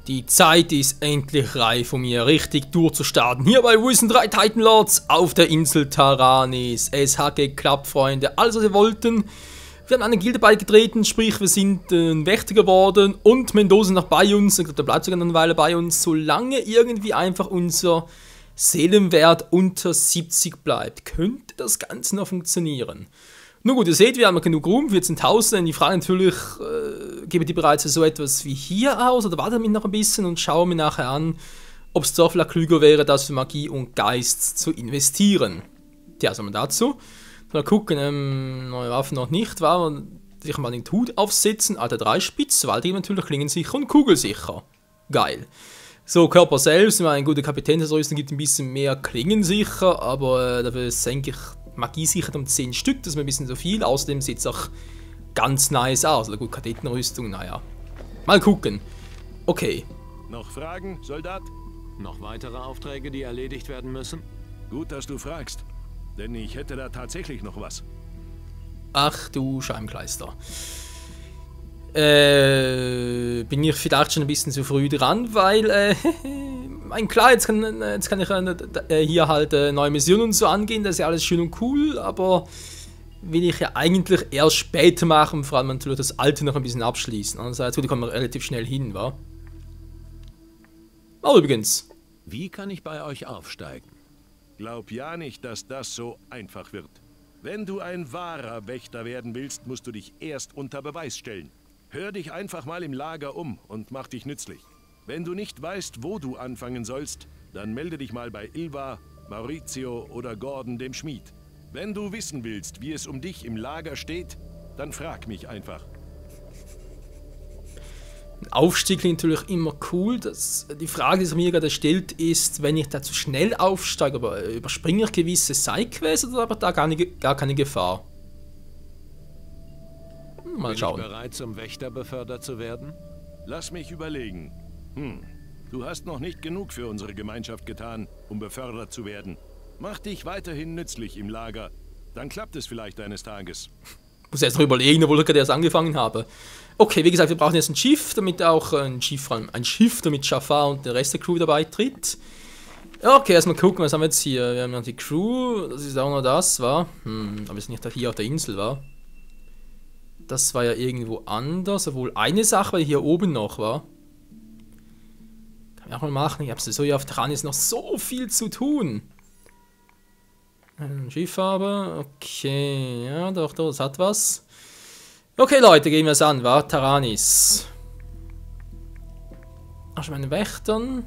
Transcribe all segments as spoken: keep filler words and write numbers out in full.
Die Zeit ist endlich reif, um hier richtig durchzustarten. Hier bei Risen drei Titan Lords auf der Insel Taranis. Es hat geklappt, Freunde. Alles, was wir wollten. Wir haben eine Gilde beigetreten, sprich, wir sind äh, Wächter geworden. Und Mendoza noch bei uns. Ich glaube, der bleibt sogar noch eine Weile bei uns. Solange irgendwie einfach unser Seelenwert unter siebzig bleibt, könnte das Ganze noch funktionieren. Nun gut, ihr seht, wir haben genug Ruhm, vierzehntausend. Die Frage natürlich, äh, gebe die bereits so etwas wie hier aus oder wartet mit noch ein bisschen und schaue mir nachher an, ob es doch vielleicht klüger wäre, das für Magie und Geist zu investieren. Tja, sagen wir dazu. Mal gucken, ähm, neue Waffen noch nicht, war sich mal den Hut aufsetzen, alter Dreispitz, Waldig natürlich klingensicher und kugelsicher. Geil. So, Körper selbst, ich meine, ein guter Kapitänsrüstung gibt ein bisschen mehr klingensicher, aber äh, dafür senke ich Magie sichert um zehn Stück, das ist mir ein bisschen so viel. Außerdem sieht es auch ganz nice aus. Also gut, Kadettenrüstung, naja. Mal gucken. Okay. Noch Fragen, Soldat? Noch weitere Aufträge, die erledigt werden müssen? Gut, dass du fragst. Denn ich hätte da tatsächlich noch was. Ach du Scheibenkleister. Äh, bin ich vielleicht schon ein bisschen zu früh dran, weil, äh, mein klar, jetzt kann, jetzt kann ich äh, hier halt äh, neue Missionen und so angehen, das ist ja alles schön und cool, aber will ich ja eigentlich erst später machen, vor allem natürlich das Alte noch ein bisschen abschließen. Andererseits, da kommen wir relativ schnell hin, wa? Aber übrigens. Wie kann ich bei euch aufsteigen? Glaub ja nicht, dass das so einfach wird. Wenn du ein wahrer Wächter werden willst, musst du dich erst unter Beweis stellen. Hör dich einfach mal im Lager um und mach dich nützlich. Wenn du nicht weißt, wo du anfangen sollst, dann melde dich mal bei Ilva, Maurizio oder Gordon dem Schmied. Wenn du wissen willst, wie es um dich im Lager steht, dann frag mich einfach. Aufstieg klingt natürlich immer cool. Das, die Frage, die sich mir gerade stellt, ist, wenn ich da zu schnell aufsteige, aber überspringe ich gewisse Sidequests oder aber da gar, nicht, gar keine Gefahr? Mal schauen. Bin ich bereit, zum Wächter befördert zu werden? Lass mich überlegen. Hm, du hast noch nicht genug für unsere Gemeinschaft getan, um befördert zu werden. Mach dich weiterhin nützlich im Lager. Dann klappt es vielleicht eines Tages. Muss erst noch überlegen, obwohl ich gerade erst angefangen habe. Okay, wie gesagt, wir brauchen jetzt ein Schiff, damit auch ein Schiff, ein Schiff, damit Jafar und der Rest der Crew dabei tritt. Okay, erstmal gucken, was haben wir jetzt hier? Wir haben noch die Crew, das ist auch noch das, war. Hm, aber wir sind nicht hier auf der Insel, war. Das war ja irgendwo anders, obwohl eine Sache war hier oben noch, war. Kann ich auch mal machen, ich habe so hier auf Taranis noch so viel zu tun. Ein Schifffarbe, okay, ja, doch, doch, das hat was. Okay, Leute, gehen wir es an, war Taranis. Ach, schon meine Wächtern.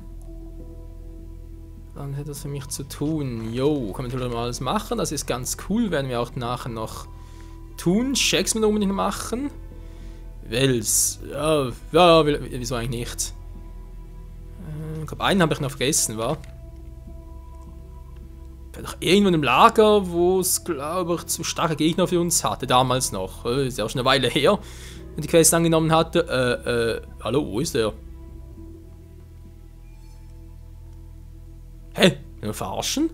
Dann hätte das für mich zu tun. Jo, kann man natürlich mal alles machen, das ist ganz cool, werden wir auch nachher noch tun. Checks mit unbedingt machen. Wels, ja, ja, wieso eigentlich nicht? Ich glaube, einen habe ich noch vergessen, war. Vielleicht irgendwo im Lager, wo es, glaube ich, zu starke Gegner für uns hatte, damals noch. Äh, ist ja auch schon eine Weile her, wenn die Quest angenommen hatte. Äh, äh, hallo, wo ist der? Hä? Wir verarschen?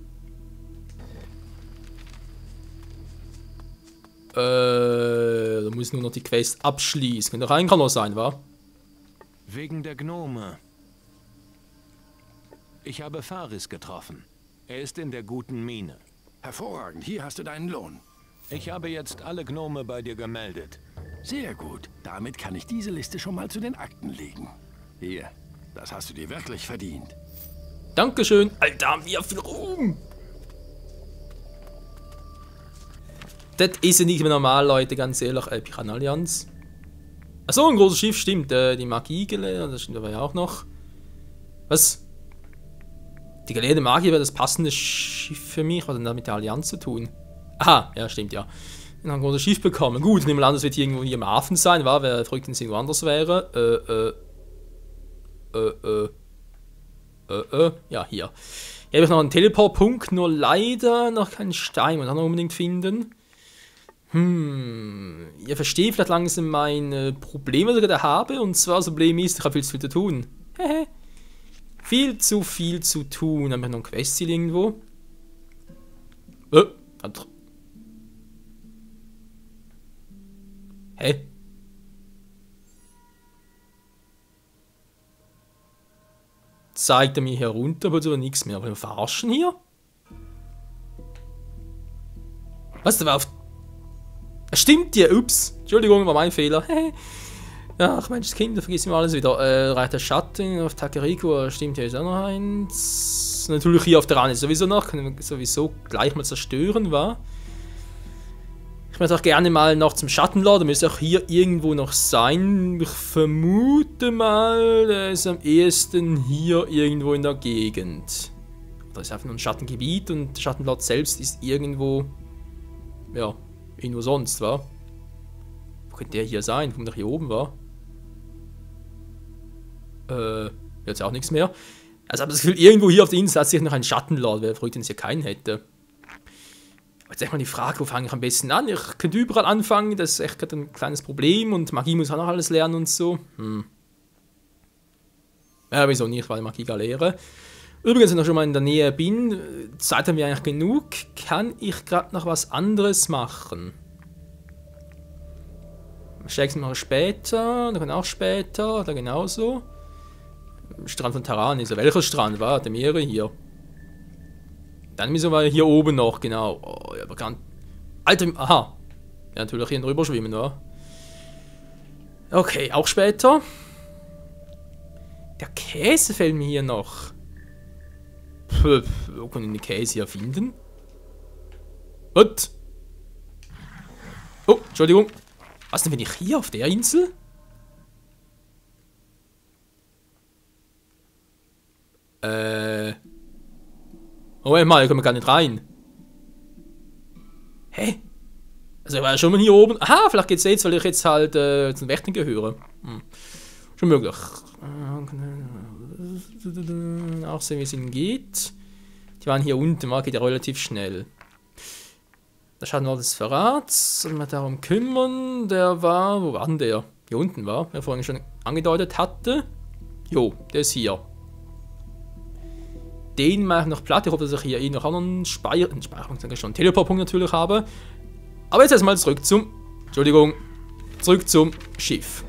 Äh, da muss nur noch die Quest abschließen. Könnte doch ein kann noch sein, wa? Wegen der Gnome. Ich habe Faris getroffen. Er ist in der guten Mine. Hervorragend, hier hast du deinen Lohn. Ich habe jetzt alle Gnome bei dir gemeldet. Sehr gut, damit kann ich diese Liste schon mal zu den Akten legen. Hier, das hast du dir wirklich verdient. Dankeschön, Alter, haben wir viel Ruhm. Das ist ja nicht mehr normal, Leute, ganz ehrlich. Äh, Piranha-Allianz. Achso, ein großes Schiff, stimmt. Äh, die Magie gelehrt, das stimmt aber ja auch noch. Was? Die gelehrte Magie wäre das passende Schiff für mich. Was hat denn da mit der Allianz zu tun? Aha, ja, stimmt, ja. Dann haben wir ein großes Schiff bekommen. Gut, ich nehme an, das wird hier irgendwo hier im Hafen sein, war, wer verrückt, wenn es irgendwo anders wäre. Äh, äh. Äh, äh. Äh, äh. Ja, hier. Hier habe ich noch einen Teleport-Punkt, nur leider noch keinen Stein. Man kann noch unbedingt finden. Hm, ihr versteht vielleicht langsam meine Probleme, die ich gerade habe. Und zwar das Problem ist, ich habe viel zu viel zu tun. Hehe. Viel zu viel zu tun. Haben wir noch ein Questziel irgendwo? Äh, Hä? zeigt er mir hier runter, aber so nichts mehr. Aber wir verarschen hier? Was, der war auf... Stimmt ja, ups. Entschuldigung, war mein Fehler. Ach Mensch, Kinder, vergiss mir alles wieder. Äh, Reiter Schatten auf Takeriko, stimmt ja, ist auch noch eins. Natürlich hier auf der Rande sowieso noch, können wir sowieso gleich mal zerstören, war. Ich möchte auch gerne mal noch zum Schattenlord, der müsste auch hier irgendwo noch sein. Ich vermute mal, der ist am ehesten hier irgendwo in der Gegend. Da ist einfach nur ein Schattengebiet und der Schattenlord selbst ist irgendwo, ja, irgendwo sonst, wa? Wo könnte der hier sein? Wo der hier oben war? Äh, jetzt auch nichts mehr. Also habe das Gefühl, irgendwo hier auf der Insel hat sich noch ein Schattenlord, wäre verrückt, wenn es hier keinen hätte. Jetzt echt mal die Frage, wo fange ich am besten an? Ich könnte überall anfangen, das ist echt gerade ein kleines Problem und Magie muss auch noch alles lernen und so. Hm. Ja, wieso nicht, weil ich Magie gar lehre. Übrigens, wenn ich schon mal in der Nähe bin, Zeit haben wir eigentlich genug, kann ich gerade noch was anderes machen. Stärksten mache ich später, da kann auch später, da genauso. Strand von Taranis, also welcher Strand war? Der Meere hier. Dann müssen wir hier oben noch, genau. Oh, ja, bekannt. Alter, aha. Ja, natürlich hier drüber schwimmen, oder? Okay, auch später. Der Käse fällt mir hier noch. Puh, wo kann ich den Käse hier finden? Was? Oh, Entschuldigung. Was denn, wenn ich hier auf der Insel? Äh... Oh, ey, mal, hier kommen wir gar nicht rein. Hä? Also, ich war ja schon mal hier oben. Aha, vielleicht geht's jetzt, weil ich jetzt halt äh, zum Wächtern gehöre. Hm. Schon möglich. Auch sehen, wie es ihnen geht. Die waren hier unten, war geht ja relativ schnell. Da schaut noch des Verrats. Sollen wir darum kümmern? Der war. Wo war denn der? Hier unten war, der vorhin schon angedeutet hatte. Jo, der ist hier. Den mache ich noch platt. Ich hoffe, dass ich hier eh noch einen Speicher, einen Speicherpunkt, sage ich schon, einen Teleportpunkt natürlich habe. Aber jetzt erstmal zurück zum, Entschuldigung, zurück zum Schiff.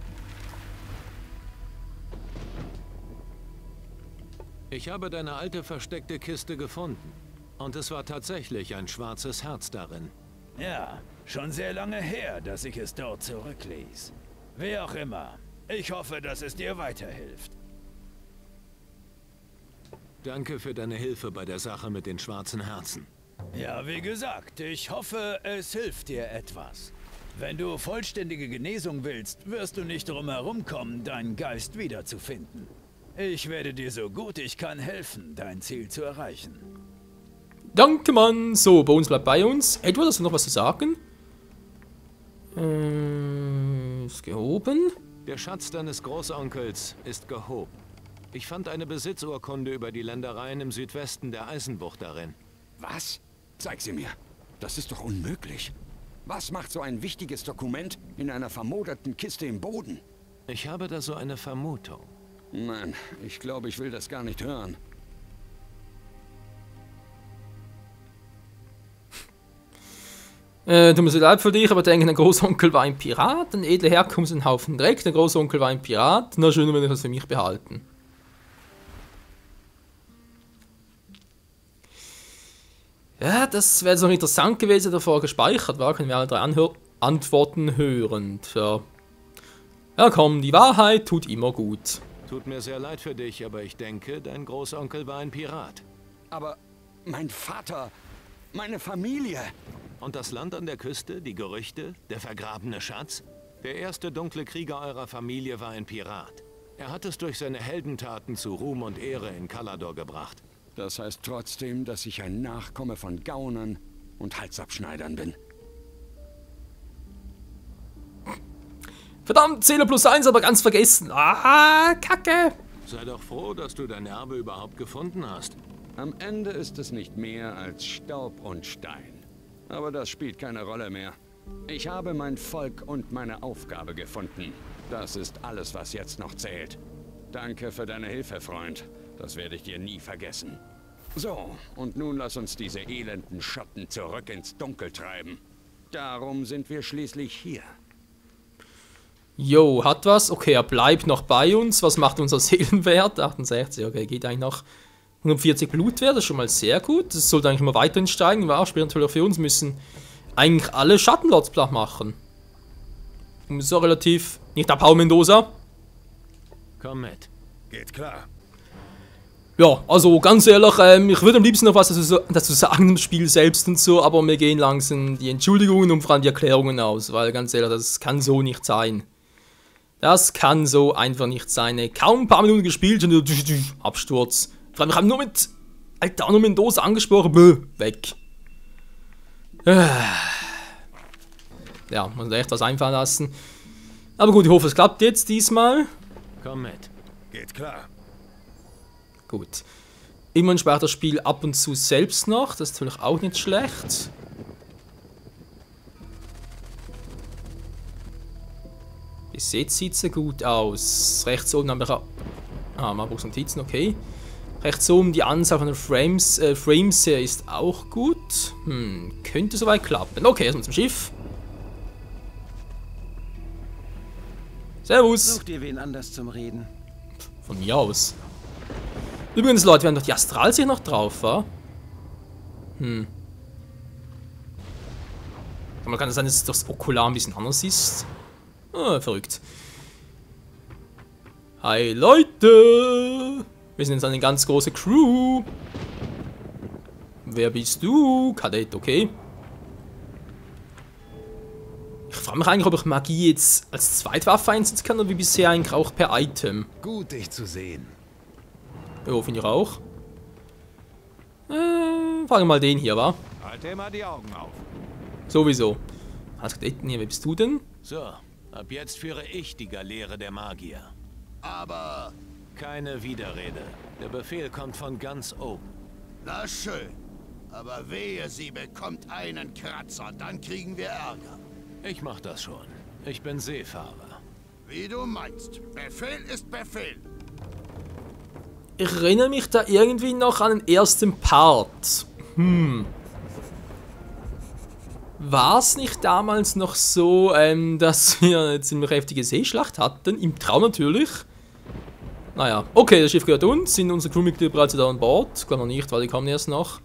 Ich habe deine alte versteckte Kiste gefunden. Und es war tatsächlich ein schwarzes Herz darin. Ja, schon sehr lange her, dass ich es dort zurückließ. Wie auch immer. Ich hoffe, dass es dir weiterhilft. Danke für deine Hilfe bei der Sache mit den schwarzen Herzen. Ja, wie gesagt, ich hoffe, es hilft dir etwas. Wenn du vollständige Genesung willst, wirst du nicht drum herum kommen, deinen Geist wiederzufinden. Ich werde dir so gut ich kann helfen, dein Ziel zu erreichen. Danke, Mann. So, bei uns bleibt bei uns. Edward, hast du noch was zu sagen? Äh, ist gehoben. Der Schatz deines Großonkels ist gehoben. Ich fand eine Besitzurkunde über die Ländereien im Südwesten der Eisenbucht darin. Was? Zeig sie mir. Das ist doch unmöglich. Was macht so ein wichtiges Dokument in einer vermoderten Kiste im Boden? Ich habe da so eine Vermutung. Nein, ich glaube, ich will das gar nicht hören. Äh, tut mir so leid für dich, aber denke, dein Großonkel war ein Pirat, ein edle Herkunft, ein Haufen Dreck, dein Großonkel war ein Pirat. Na, schön, wenn ich das für mich behalten. Ja, das wäre so interessant gewesen, davor gespeichert war. Können wir alle drei Anhör Antworten hören. Ja. Ja, komm, die Wahrheit tut immer gut. Tut mir sehr leid für dich, aber ich denke, dein Großonkel war ein Pirat. Aber mein Vater, meine Familie... Und das Land an der Küste, die Gerüchte, der vergrabene Schatz? Der erste dunkle Krieger eurer Familie war ein Pirat. Er hat es durch seine Heldentaten zu Ruhm und Ehre in Kalador gebracht. Das heißt trotzdem, dass ich ein Nachkomme von Gaunern und Halsabschneidern bin. Verdammt, Zähler plus eins, aber ganz vergessen. Ah, Kacke. Sei doch froh, dass du dein Erbe überhaupt gefunden hast. Am Ende ist es nicht mehr als Staub und Stein. Aber das spielt keine Rolle mehr. Ich habe mein Volk und meine Aufgabe gefunden. Das ist alles, was jetzt noch zählt. Danke für deine Hilfe, Freund. Das werde ich dir nie vergessen. So, und nun lass uns diese elenden Schatten zurück ins Dunkel treiben. Darum sind wir schließlich hier. Jo, hat was. Okay, er bleibt noch bei uns. Was macht unser Seelenwert? achtundsechzig, okay, geht eigentlich noch. hundertvierzig Blutwert, das ist schon mal sehr gut. Das sollte eigentlich immer weiterhin steigen. War später natürlich auch für uns müssen eigentlich alle Schattenlords platt machen. Und so relativ. Nicht abhauen, Mendoza. Komm mit. Geht klar. Ja, also ganz ehrlich, ähm, ich würde am liebsten noch was dazu, dazu sagen im Spiel selbst und so, aber mir gehen langsam die Entschuldigungen und vor allem die Erklärungen aus, weil ganz ehrlich, das kann so nicht sein. Das kann so einfach nicht sein. Kaum ein paar Minuten gespielt und Absturz. Vor allem, ich habe nur mit Altano Mendoza angesprochen, Bäh, weg. Ja, muss echt was einfallen lassen. Aber gut, ich hoffe, es klappt jetzt diesmal. Komm mit. Geht klar. Gut. Immerhin speichert das Spiel ab und zu selbst noch. Das ist natürlich auch nicht schlecht. Bis jetzt sieht es gut aus. Rechts oben haben wir auch... Ah, Marburgs-Notizen, okay. Rechts oben die Anzahl von den Frames, äh, Frames her ist auch gut. Hm, könnte soweit klappen. Okay, erstmal zum Schiff. Servus. Such dir wen anders zum Reden. Von mir aus. Übrigens, Leute, wir haben doch die Astralsicht noch drauf, wa? Hm. Aber kann es sein, dass das Okular ein bisschen anders ist? Ah, verrückt. Hi, Leute! Wir sind jetzt eine ganz große Crew. Wer bist du? Kadett, okay. Ich frage mich eigentlich, ob ich Magie jetzt als Zweitwaffe einsetzen kann oder wie bisher eigentlich auch per Item. Gut, dich zu sehen. Jo, finde ich auch. Äh, frage mal den hier, wa? Halt dir mal die Augen auf. Sowieso. Als Kadetten hier, wer bist du denn? So, ab jetzt führe ich die Galeere der Magier. Aber, Keine Widerrede. Der Befehl kommt von ganz oben. na schön. Aber wehe, sie bekommt einen Kratzer, dann kriegen wir Ärger. Ich mach das schon. Ich bin Seefahrer. Wie du meinst. Befehl ist Befehl. Ich erinnere mich da irgendwie noch an den ersten Part. Hm. War es nicht damals noch so, ähm, dass wir eine ziemlich heftige Seeschlacht hatten? Im Traum natürlich. Naja, okay, das Schiff gehört uns. Sind unsere Crewmitglieder bereits da an Bord? Ich glaube noch nicht, weil die kommen erst noch.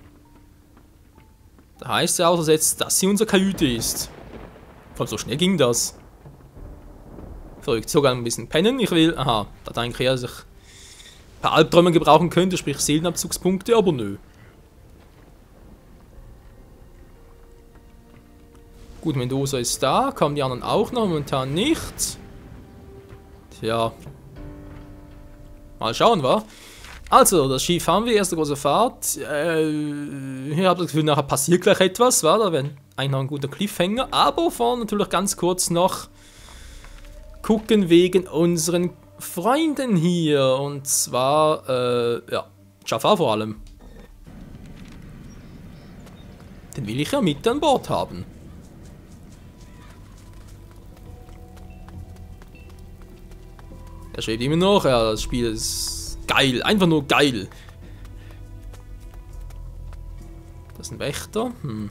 Da heißt ja auch, dass jetzt das hier unsere Kajüte ist. Von so schnell ging das. Verrückt, sogar ein bisschen pennen. Ich will, aha, da denke ich, dass ich ein paar Albträume gebrauchen könnte, sprich Seelenabzugspunkte, aber nö. Gut, Mendoza ist da, kommen die anderen auch noch, momentan nicht. Tja. Mal schauen, wa? Also, das Schiff haben wir, erste große Fahrt. Äh, ich habe das Gefühl, nachher passiert gleich etwas, wa? Da wäre eigentlich noch ein guter Cliffhanger. Aber vorhin natürlich ganz kurz noch gucken wegen unseren Freunden hier. Und zwar, äh, ja, Jafar vor allem. Den will ich ja mit an Bord haben. Er schwebt immer noch, ja, das Spiel ist geil, einfach nur geil. Das ist ein Wächter, hm.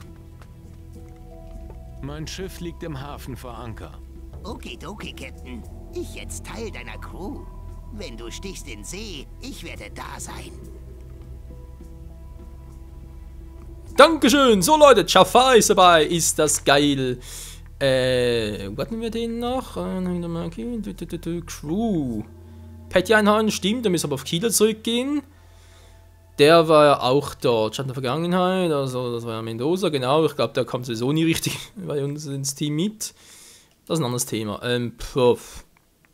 Mein Schiff liegt im Hafen vor Anker. Okidoki, Captain. Ich jetzt Teil deiner Crew. Wenn du stichst in See, ich werde da sein. Dankeschön, so Leute, Jafar ist dabei, ist das geil. Äh, wo hatten wir den noch? Äh, Crew. Patty Einhorn, stimmt, da müssen wir aber auf Kieler zurückgehen. Der war ja auch dort, Schatten der Vergangenheit, also das war ja Mendoza, genau. Ich glaube, der kommt sowieso nie richtig bei uns ins Team mit. Das ist ein anderes Thema. Ähm, puff.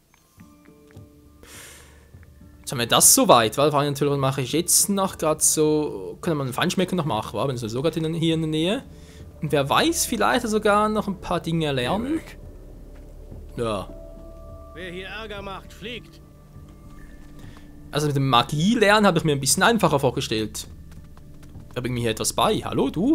Jetzt haben wir das soweit, weil vor allem natürlich mache ich jetzt noch gerade so, können wir einen Feinschmecker noch machen, wa? Wenn es sowieso gerade hier in der Nähe. Und wer weiß, vielleicht sogar noch ein paar Dinge lernen. Ja. Wer hier Ärger macht, fliegt. Also mit dem Magie lernen habe ich mir ein bisschen einfacher vorgestellt. Da bringt mir hier etwas bei. Hallo, du?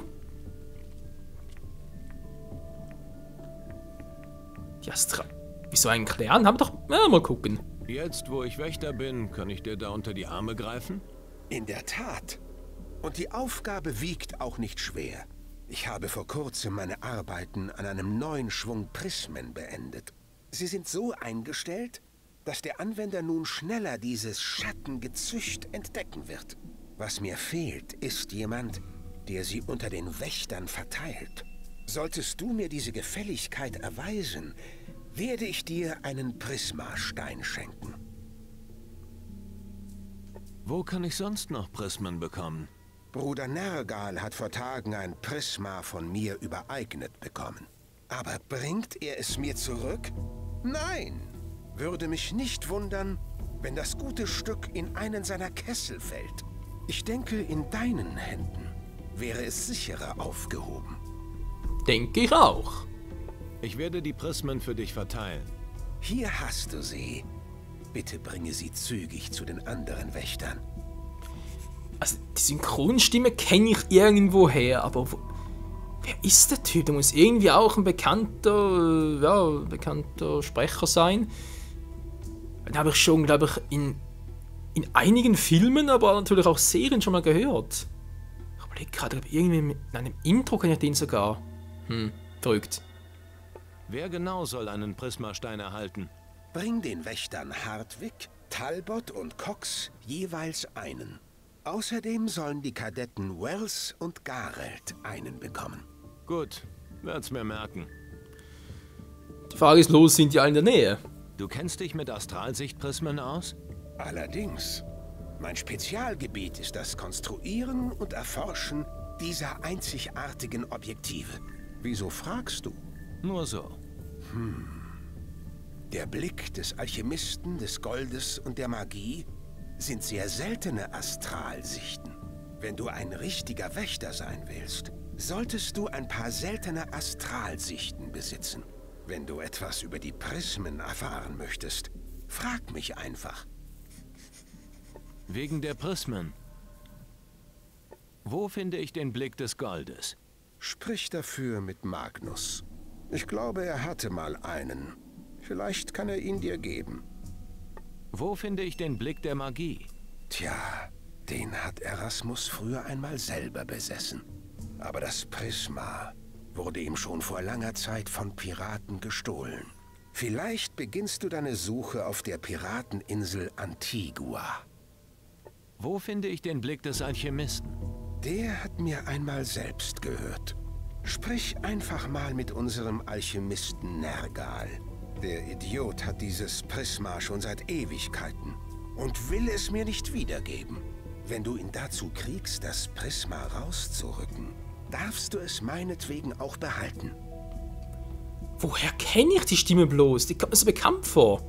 Die Astra... Wieso eigentlich lernen? Haben wir doch... Ja, mal gucken. Jetzt, wo ich Wächter bin, kann ich dir da unter die Arme greifen? In der Tat. Und die Aufgabe wiegt auch nicht schwer. Ich habe vor kurzem meine Arbeiten an einem neuen Schwung Prismen beendet. Sie sind so eingestellt, dass der Anwender nun schneller dieses Schattengezücht entdecken wird. Was mir fehlt, ist jemand, der sie unter den Wächtern verteilt. Solltest du mir diese Gefälligkeit erweisen, werde ich dir einen Prismastein schenken. Wo kann ich sonst noch Prismen bekommen? Bruder Nergal hat vor Tagen ein Prisma von mir übereignet bekommen. Aber bringt er es mir zurück? Nein! Würde mich nicht wundern, wenn das gute Stück in einen seiner Kessel fällt. Ich denke, in deinen Händen wäre es sicherer aufgehoben. Denke ich auch. Ich werde die Prismen für dich verteilen. Hier hast du sie. Bitte bringe sie zügig zu den anderen Wächtern. Also, die Synchronstimme kenne ich irgendwo her, aber wo, wer ist der Typ? Der muss irgendwie auch ein bekannter, ja, bekannter Sprecher sein. Den habe ich schon, glaube ich, in, in einigen Filmen, aber natürlich auch Serien schon mal gehört. Ich überlege gerade, irgendwie in einem Intro kenne ich den sogar. Hm, verrückt. Wer genau soll einen Prismastein erhalten? Bring den Wächtern Hartwig, Talbot und Cox jeweils einen. Außerdem sollen die Kadetten Wells und Gareld einen bekommen. Gut, werd's mir merken. Die Frage ist los, sind die alle in der Nähe? Du kennst dich mit Astralsichtprismen aus? Allerdings. Mein Spezialgebiet ist das Konstruieren und Erforschen dieser einzigartigen Objektive. Wieso fragst du? Nur so. Hm. Der Blick des Alchemisten, des Goldes und der Magie sind sehr seltene Astralsichten. Wenn du ein richtiger Wächter sein willst, solltest du ein paar seltene Astralsichten besitzen. Wenn du etwas über die Prismen erfahren möchtest, frag mich einfach. Wegen der Prismen. Wo finde ich den Blick des Goldes? Sprich dafür mit Magnus. Ich glaube, er hatte mal einen. Vielleicht kann er ihn dir geben. Wo finde ich den Blick der Magie? Tja, den hat Erasmus früher einmal selber besessen. Aber das Prisma wurde ihm schon vor langer Zeit von Piraten gestohlen. Vielleicht beginnst du deine Suche auf der Pirateninsel Antigua. Wo finde ich den Blick des Alchemisten? Der hat mir einmal selbst gehört. Sprich einfach mal mit unserem Alchemisten Nergal. Der Idiot hat dieses Prisma schon seit Ewigkeiten und will es mir nicht wiedergeben. Wenn du ihn dazu kriegst, das Prisma rauszurücken, darfst du es meinetwegen auch behalten. Woher kenne ich die Stimme bloß? Die kommt mir so bekannt vor.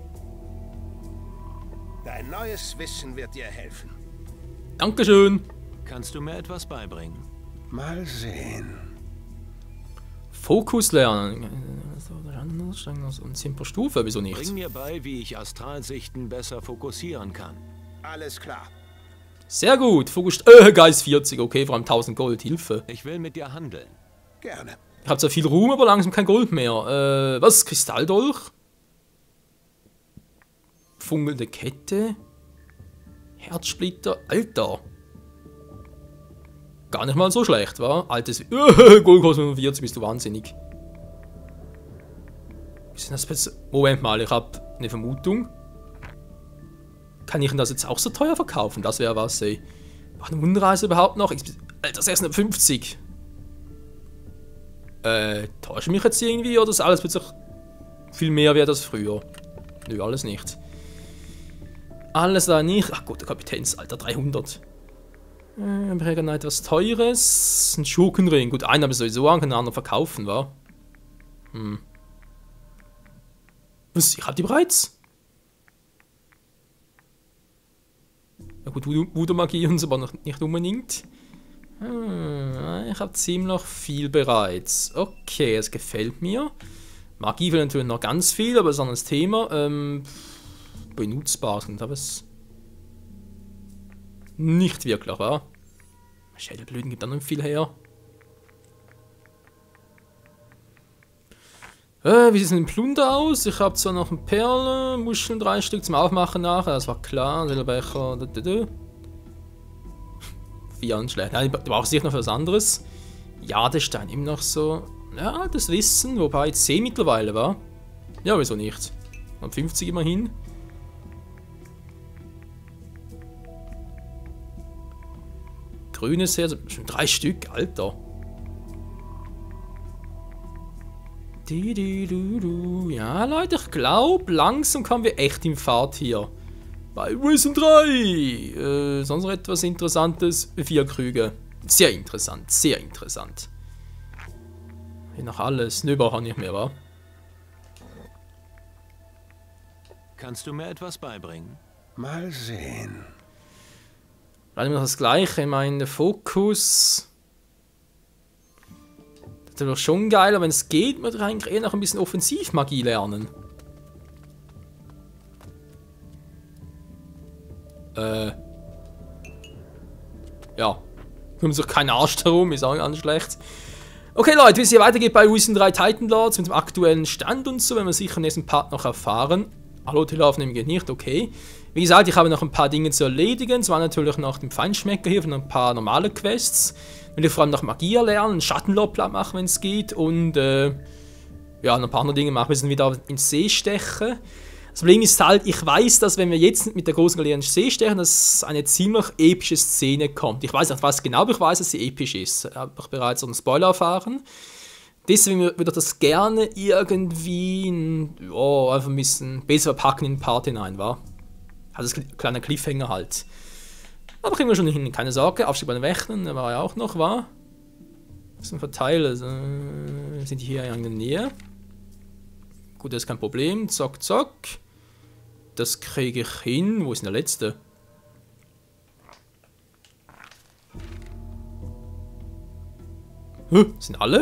Dein neues Wissen wird dir helfen. Dankeschön. Kannst du mir etwas beibringen? Mal sehen. Fokus lernen. Und zehn pro Stufe, wieso nicht? Bring mir bei, wie ich Astralsichten besser fokussieren kann. Alles klar. Sehr gut. Fokus. Äh, Geist vierzig. Okay, vor allem tausend Gold. Hilfe. Ich will mit dir handeln. Gerne. Ich habe zwar viel Ruhm, aber langsam kein Gold mehr. Äh, was? Kristalldolch? Funkelnde Kette? Herzsplitter? Alter. Gar nicht mal so schlecht, wa? Altes. Äh, Gold kostet fünfundvierzig, bist du wahnsinnig. Ist das jetzt? Moment mal, ich habe eine Vermutung. Kann ich denn das jetzt auch so teuer verkaufen? Das wäre was, ey. War eine Wunderreise überhaupt noch? Alter, sechshundertfünfzig. Äh, täusche ich mich jetzt irgendwie oder ist alles plötzlich viel mehr wert als früher? Nö, alles nicht. Alles da nicht. Ach gut, der Kapitänsalter, dreihundert. Äh, ich habe etwas Teures. Ein Schurkenring. Gut, einen habe ich sowieso an, kann den anderen verkaufen, wa? Hm. Was? Ich hab die bereits? Ja gut, Voodoo-Magie und so, aber noch nicht unbedingt. Hm, ich habe ziemlich viel bereits. Okay, es gefällt mir. Magie will natürlich noch ganz viel, aber das ist ein anderes Thema. Ähm, benutzbar sind aber es nicht wirklich, wa? Schädelblüten gibt dann noch viel her. Äh, wie sieht es mit dem Plunder aus? Ich habe zwar noch ein Perle, Muscheln, drei Stück zum Aufmachen nachher, das war klar. Silberbecher, da, da, da. Vier Anschläge. Nein, du brauchst sicher noch was anderes. Jadestein, immer noch so. Ja, das Wissen, wobei ich sehe mittlerweile, war. Ja, wieso nicht? fünfzig immerhin. Grünes Herz, schon drei Stück, Alter. Du, du, du, du. Ja, Leute, ich glaube, langsam kommen wir echt in Fahrt hier. Bei Risen drei. Äh, sonst noch etwas Interessantes? Vier Krüge. Sehr interessant, sehr interessant. Hier noch alles. Nöber habe ich nicht mehr, wa? Kannst du mir etwas beibringen? Mal sehen. Bleiben wir noch das Gleiche. Mein Fokus. Das wäre schon geil, aber wenn es geht, würde ich eigentlich eher noch ein bisschen Offensivmagie lernen. Äh. Ja. Kümmert sich kein Arsch darum, ist auch ganz schlecht. Okay, Leute, wie es hier weitergeht bei Risen drei Titan Lords mit dem aktuellen Stand und so, werden wir sicher im nächsten Part noch erfahren. Hallo, Teleaufnehmen geht nicht, okay. Wie gesagt, ich habe noch ein paar Dinge zu erledigen. Zwar natürlich noch den Feinschmecker hier von ein paar normale Quests. Ich will vor allem noch Magie erlernen, Schattenlobplat machen, wenn es geht. Und äh, ja, noch ein paar andere Dinge machen. Wir sind wieder ins See stechen. Das Problem ist halt, ich weiß, dass wenn wir jetzt mit der großen Galerie ins See stechen, dass eine ziemlich epische Szene kommt. Ich weiß nicht, was genau, aber ich weiß, dass sie episch ist. Ich habe bereits einen Spoiler erfahren. Deswegen würde ich das gerne irgendwie oh, einfach ein bisschen besser verpacken in den Part hinein, war. Also das kleine Cliffhanger halt. Aber kriegen wir schon hin, keine Sorge. Aufstieg bei den Wächtern, der war ja auch noch, war. Das sind verteilt, also, sind die hier in der Nähe. Gut, das ist kein Problem. Zack, zack. Das kriege ich hin. Wo ist denn der letzte? Huh, sind alle?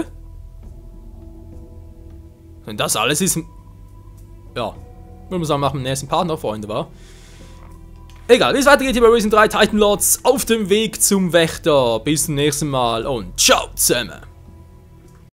Wenn das alles ist... Ja. Würde man sagen, machen wir den nächsten Part noch, Freunde, wa? Egal, wie es weitergeht hier bei Risen drei Titan Lords auf dem Weg zum Wächter. Bis zum nächsten Mal und ciao zusammen.